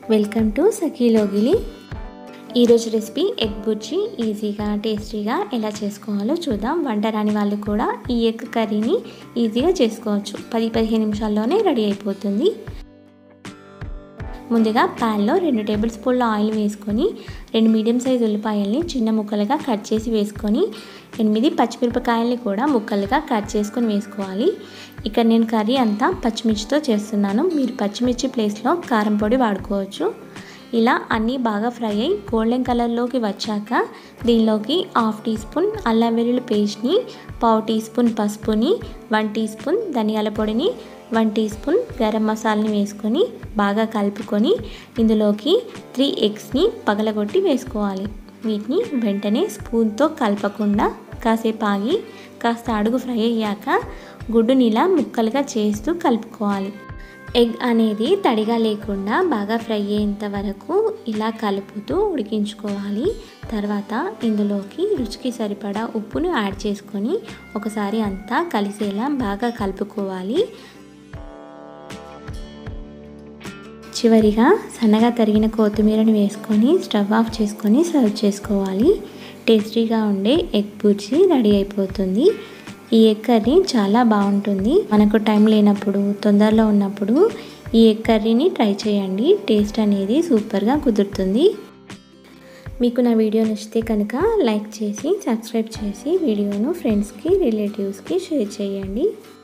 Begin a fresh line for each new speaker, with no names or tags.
Welcome to సఖీలోగిలి. ఈరోజు recipe egg bhurji ఈజీగా టేస్టీగా ఎలా చేసుకోవాలో చూద్దాం. వంట రాని వాళ్ళు కూడా ఈ ఎగ్ కర్రీని ఈజీగా చేసుకోవచ్చు. 10-15 నిమిషాల్లోనే రెడీ అయిపోతుంది. ముందుగా ప్యాన్లో 2 టేబుల్ స్పూన్ల ఆయిల్ వేసుకొని 2 మీడియం సైజ్ ఉల్లిపాయల్ని చిన్న ముక్కలుగా కట్ చేసి వేసుకొని 8 పచ్చిమిరపకాయల్ని కూడా ముక్కలుగా కట్ చేసుకొని వేసుకోవాలి. ఇక్కడ నేను కర్రీ అంతా పచ్చిమిర్చితో చేస్తున్నాను. మీరు పచ్చిమిర్చి ప్లేస్లో కారం పొడి వాడుకోవచ్చు. ఇలా అన్నీ బాగా ఫ్రై అయ్యి గోల్డెన్ కలర్లోకి వచ్చాక దీనిలోకి 1/2 టీ స్పూన్ అల్లం వెల్లుల్లి పేస్ట్ని, 1/4 టీ స్పూన్ పసుపుని, 1 టీ స్పూన్ ధనియాల పొడిని, 1 టీ స్పూన్ గరం మసాలాని వేసుకొని బాగా కలుపుకొని ఇందులోకి 3 ఎగ్స్ని పగలగొట్టి వేసుకోవాలి. వీటిని వెంటనే స్పూన్తో కలపకుండా కాసేపు ఆగి కాస్త అడుగు ఫ్రై అయ్యాక గుడ్డుని ఇలా ముక్కలుగా చేస్తూ కలుపుకోవాలి. ఎగ్ అనేది తడిగా లేకుండా బాగా ఫ్రై అయ్యేంత వరకు ఇలా కలుపుతూ ఉడికించుకోవాలి. తర్వాత ఇందులోకి రుచికి సరిపడా ఉప్పును యాడ్ చేసుకొని ఒకసారి అంతా కలిసేలా బాగా కలుపుకోవాలి. చివరిగా సన్నగా తరిగిన కొత్తిమీరని వేసుకొని స్టవ్ ఆఫ్ చేసుకొని సర్వ్ చేసుకోవాలి. టేస్టీగా ఉండే ఎగ్ బుర్జీ రెడీ అయిపోతుంది. ఈ ఎగ్ కర్రీ చాలా బాగుంటుంది. మనకు టైం లేనప్పుడు, తొందరలో ఉన్నప్పుడు ఈ ఎగ్ కర్రీని ట్రై చేయండి. టేస్ట్ అనేది సూపర్గా కుదురుతుంది. మీకు నా వీడియో నచ్చితే కనుక లైక్ చేసి సబ్స్క్రైబ్ చేసి వీడియోను ఫ్రెండ్స్కి రిలేటివ్స్కి షేర్ చేయండి.